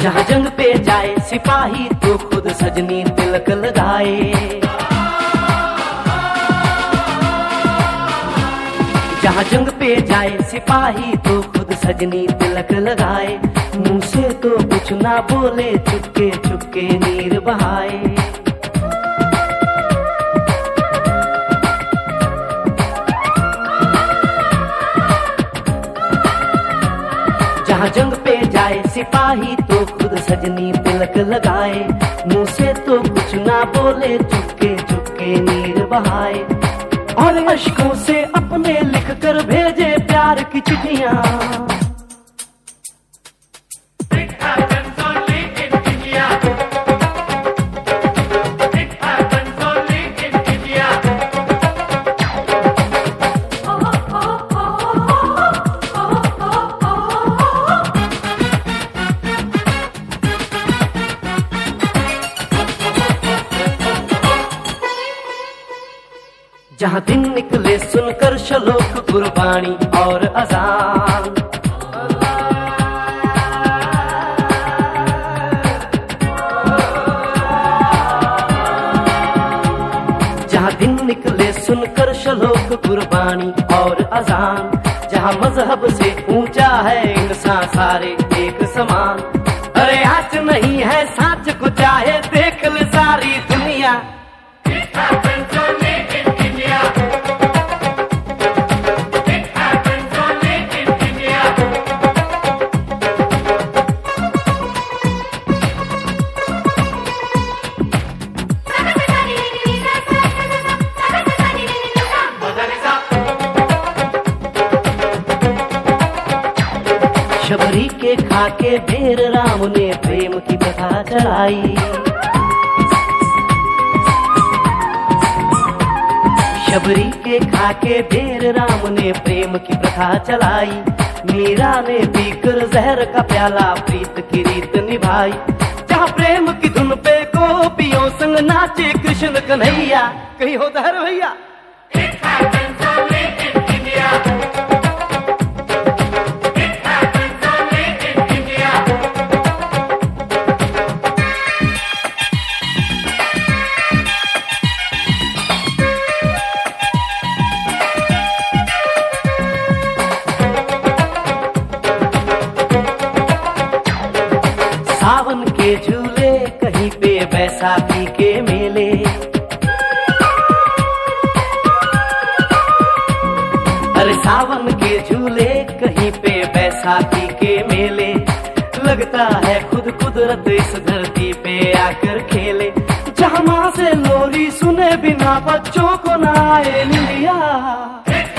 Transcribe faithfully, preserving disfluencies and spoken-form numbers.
जहाँ जंग पे जाए सिपाही तो खुद सजनी तिलक लगाए। जहाँ जंग पे जाए सिपाही तो खुद सजनी तिलक लगाए। मुंह से तो कुछ ना बोले, चुपके चुपके नीर बहाए। जहाँ जंग पे जाए सिपाही तो खुद सजनी तिलक लगाए। मुंह से तो कुछ ना बोले, चुपके चुपके नीर बहाए। और अश्कों से अपने लिख कर भेजे प्यार की चिट्ठियां। जहाँ दिन निकले सुनकर शलोक कुर्बानी और अजान। जहाँ दिन निकले सुनकर शलोक कुर्बानी और अजान। जहाँ मजहब से ऊंचा है इंसान सारे एक समान। अरे आज नहीं है साच को चाहे देख ले सारी दुनिया। शबरी के खाके बेर राम ने प्रेम की कथा चलाई। शबरी के खाके बेर राम ने प्रेम की प्रथा चलाई। मीरा ने पीकर जहर का प्याला प्रीत की रीत निभाई। जहाँ प्रेम की धुन पे गोपियों संग नाचे कृष्ण कन्हैया। कहीं होता है भैया। सावन के झूले कहीं पे बैसाखी के मेले। अरे सावन के झूले कहीं पे बैसाखी के मेले। लगता है खुद कुदरत इस धरती पे आकर खेले। जहाँ माँ से लोरी सुने बिना बच्चों को ना आए निंदिया।